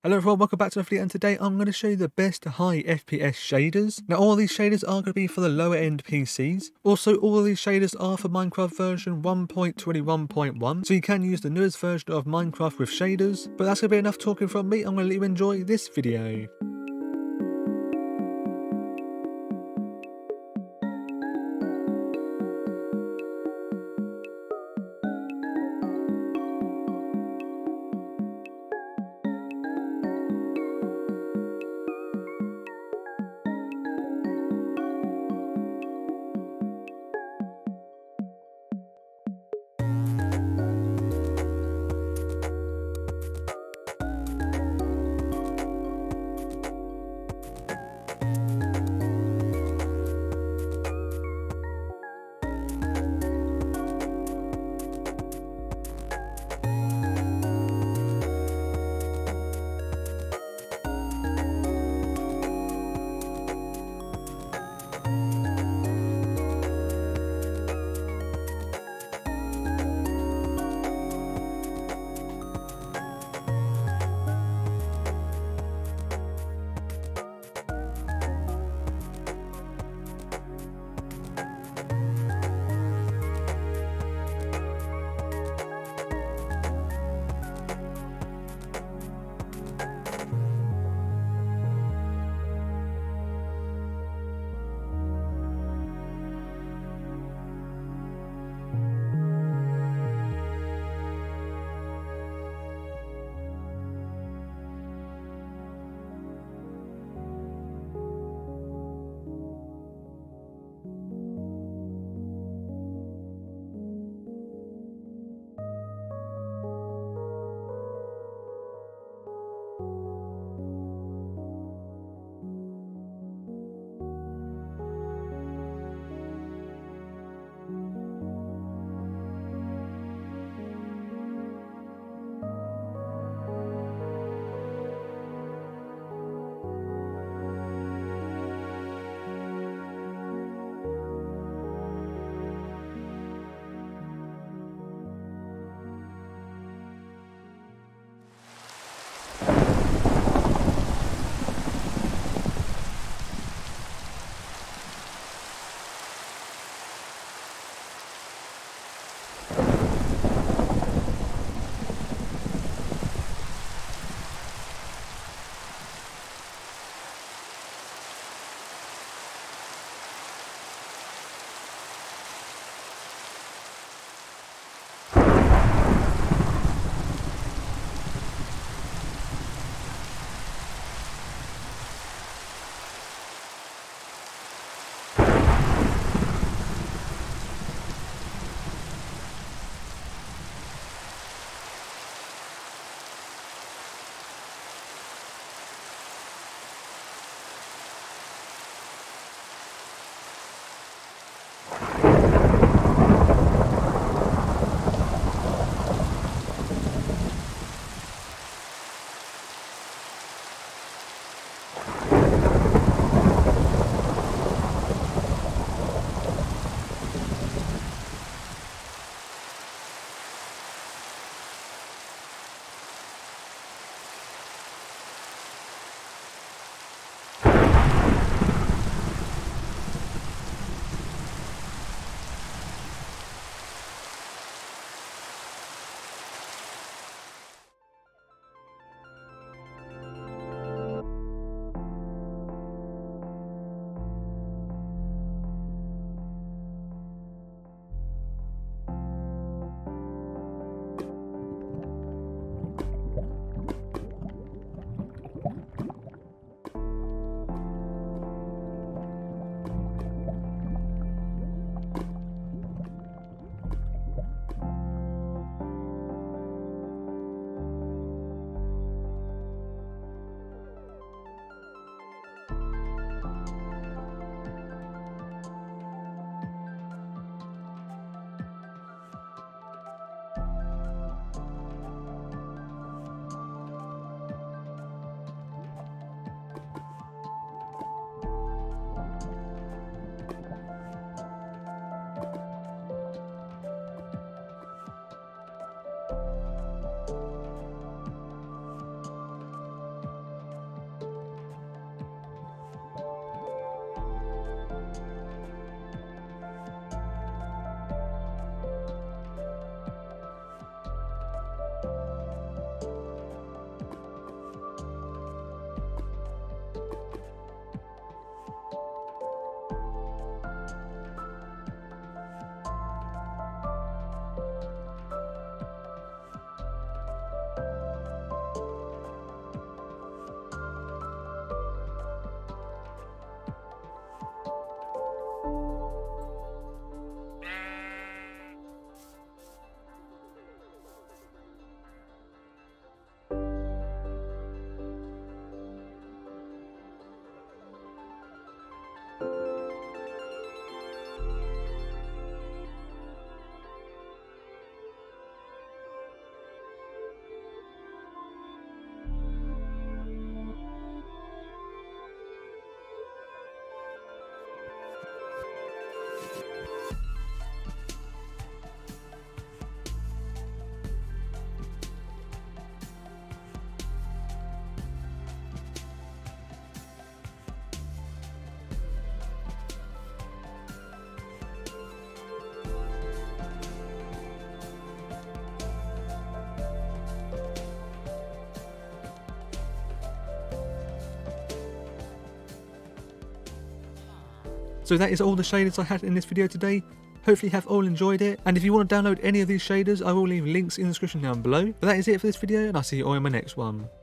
Hello everyone, welcome back to the video, and today I'm going to show you the best high FPS shaders. Now all of these shaders are going to be for the lower end PCs. Also all of these shaders are for Minecraft version 1.21.1, so you can use the newest version of Minecraft with shaders. But that's going to be enough talking from me. I'm going to let you enjoy this video. So that is all the shaders I had in this video today. Hopefully you have all enjoyed it, and if you want to download any of these shaders, I will leave links in the description down below. But that is it for this video, and I'll see you all in my next one.